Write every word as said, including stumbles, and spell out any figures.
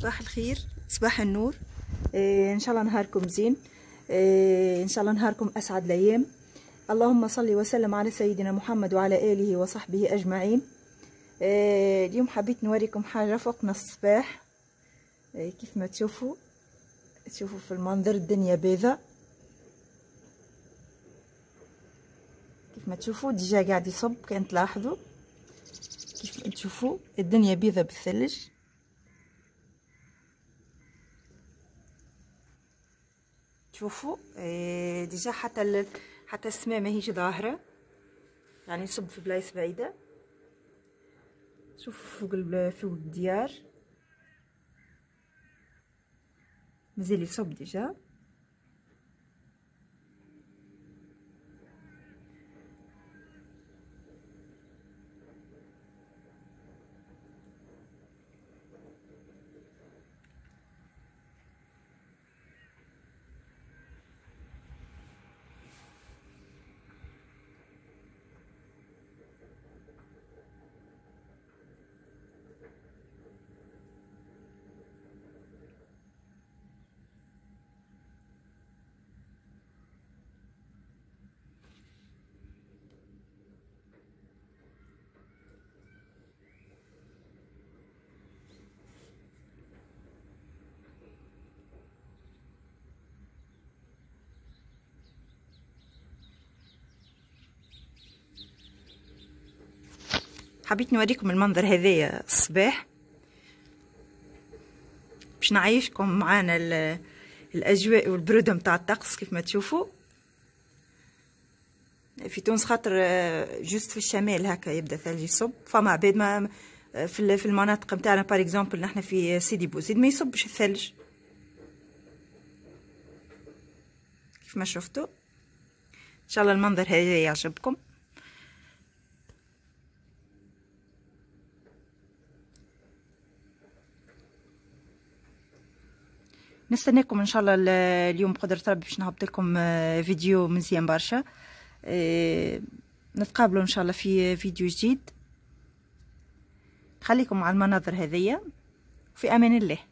صباح الخير، صباح النور. إيه ان شاء الله نهاركم زين. إيه ان شاء الله نهاركم اسعد الايام. اللهم صل وسلم على سيدنا محمد وعلى اله وصحبه اجمعين. إيه اليوم حبيت نوريكم حاجه فوقنا الصباح. إيه كيف ما تشوفوا تشوفوا في المنظر الدنيا بيضة، كيف ما تشوفوا ديجا قاعد يصب. كان تلاحظوا كيف تشوفوا الدنيا بيضة بالثلج. شوفوا إيه ديجا حتى ال... حتى السماء ماهيش ظاهرة، يعني يصب في بلايص بعيدة. شوفوا فوق ال... فوق الديار مازال يصب ديجا. حبيت نوريكم المنظر هذايا الصباح باش نعيشكم معانا الاجواء والبروده متاع الطقس. كيف ما تشوفوا في تونس خاطر جوست في الشمال هكا يبدا ثلج يصب، فما عباد ما في في المناطق نتاعنا بار اكزومبل نحنا في سيدي بوزيد ما يصبش الثلج. كيف ما شفتوا ان شاء الله المنظر هذا يعجبكم. نستناكم ان شاء الله اليوم بقدرة ربي باش نهبط لكم فيديو مزيان برشا. نتقابلوا ان شاء الله في فيديو جديد. خليكم على المناظر هذيا، في امان الله.